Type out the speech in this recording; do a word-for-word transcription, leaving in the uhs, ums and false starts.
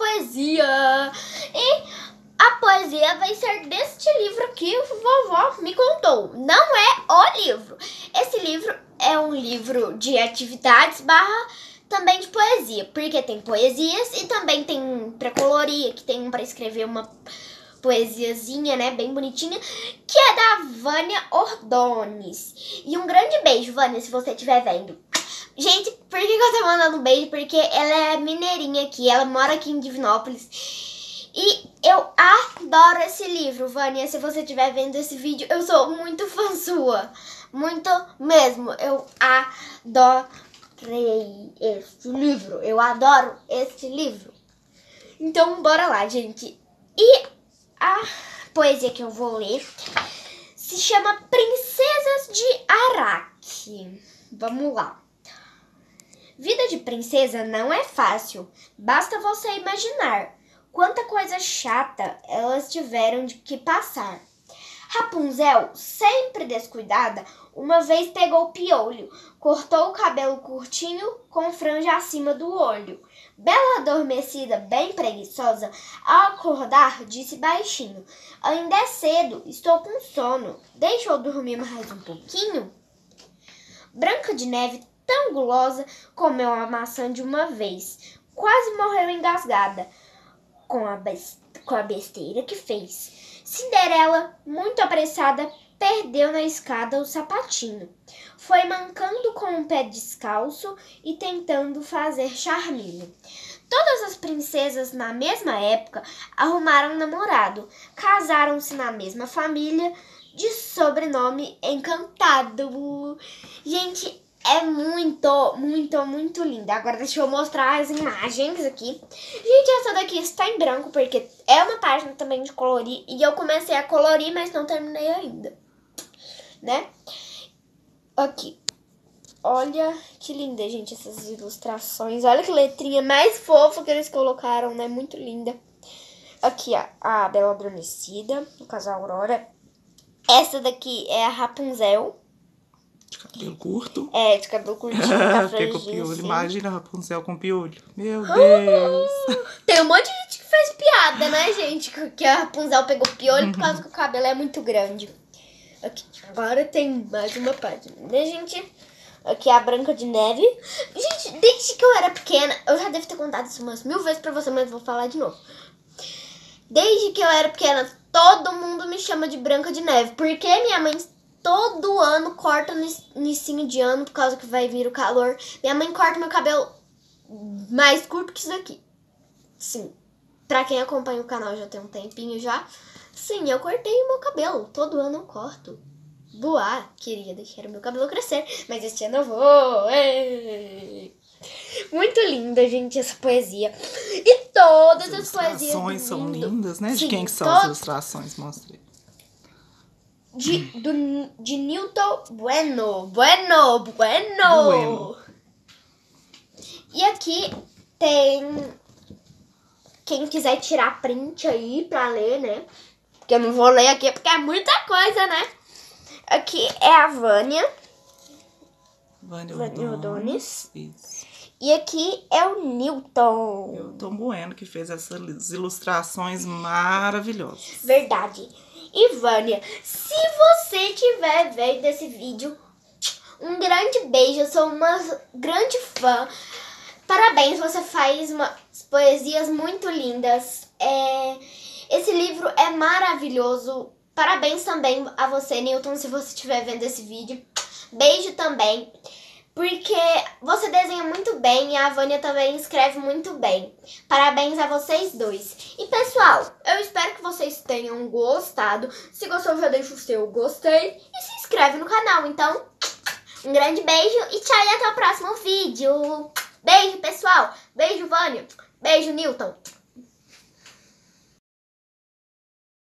poesia. E a poesia vai ser deste livro que a vovó me contou. Não é o livro. Esse livro é um livro de atividades barra também de poesia. Porque tem poesias e também tem pra colorir, que tem um pra escrever uma poesiazinha, né, bem bonitinha, que é da Vânia Ordones. E um grande beijo, Vânia, se você estiver vendo. Gente, por que eu tô mandando um beijo? Porque ela é mineirinha aqui, ela mora aqui em Divinópolis. E eu adoro esse livro, Vânia, se você estiver vendo esse vídeo, eu sou muito fã sua. Muito mesmo, eu adorei esse livro, eu adoro esse livro. Então, bora lá, gente. E a poesia que eu vou ler se chama Princesas de Araque. Vamos lá. Vida de princesa não é fácil, basta você imaginar quanta coisa chata elas tiveram de que passar. Rapunzel, sempre descuidada, uma vez pegou piolho, cortou o cabelo curtinho com franja acima do olho. Bela adormecida, bem preguiçosa, ao acordar disse baixinho: ainda é cedo, estou com sono, deixa eu dormir mais um pouquinho? Branca de Neve, tão gulosa, comeu a maçã de uma vez, quase morreu engasgada com a, com a besteira que fez. Cinderela, muito apressada, perdeu na escada o sapatinho. Foi mancando com o pé descalço e tentando fazer charminho. Todas as princesas, na mesma época, arrumaram namorado. Casaram-se na mesma família, de sobrenome Encantado. Gente, é muito, muito, muito linda. Agora deixa eu mostrar as imagens aqui. Gente, essa daqui está em branco, porque é uma página também de colorir. E eu comecei a colorir, mas não terminei ainda, né? Aqui. Olha que linda, gente, essas ilustrações. Olha que letrinha mais fofa que eles colocaram, né? Muito linda. Aqui, ó, a Bela Adormecida, no caso a Aurora. Essa daqui é a Rapunzel. De cabelo curto. É, de cabelo curtinho, tá Pegou piolho. assim. Imagina a Rapunzel com piolho. Meu Deus. Tem um monte de gente que faz piada, né, gente? Que a Rapunzel pegou piolho por causa que o cabelo é muito grande. Aqui, agora tem mais uma página, né, gente? Aqui é a Branca de Neve. Gente, desde que eu era pequena, eu já devo ter contado isso umas mil vezes pra você, mas vou falar de novo. Desde que eu era pequena, todo mundo me chama de Branca de Neve. Porque minha mãe todo ano corta no início de ano, por causa que vai vir o calor. Minha mãe corta meu cabelo mais curto que isso daqui. Sim, pra quem acompanha o canal já tem um tempinho já. Sim, eu cortei o meu cabelo. Todo ano eu corto. Boa, queria deixar o meu cabelo crescer, mas este ano eu vou. Ei! Muito linda, gente, essa poesia. E todas as, as poesias. As ilustrações são lindas, né? Sim, de quem que são to... as ilustrações? Mostra aí. De, do, de Nilton Bueno. Bueno, bueno. Bueno. E aqui tem... Quem quiser tirar print aí pra ler, né? Porque eu não vou ler aqui, porque é muita coisa, né? Aqui é a Vânia. Vânia Vânia Ordones. Isso. E aqui é o Nilton. Nilton Bueno, que fez essas ilustrações maravilhosas. Verdade. E Vânia, se você estiver vendo esse vídeo, um grande beijo. Eu sou uma grande fã. Parabéns, você faz umas poesias muito lindas. É... Esse livro é maravilhoso. Parabéns também a você, Nilton, se você estiver vendo esse vídeo. Beijo também, porque você desenha muito bem e a Vânia também escreve muito bem. Parabéns a vocês dois. E pessoal, eu espero que vocês tenham gostado. Se gostou, já deixa o seu gostei e se inscreve no canal. Então, um grande beijo e tchau, e até o próximo vídeo. Beijo, pessoal. Beijo, Vânia. Beijo, Nilton.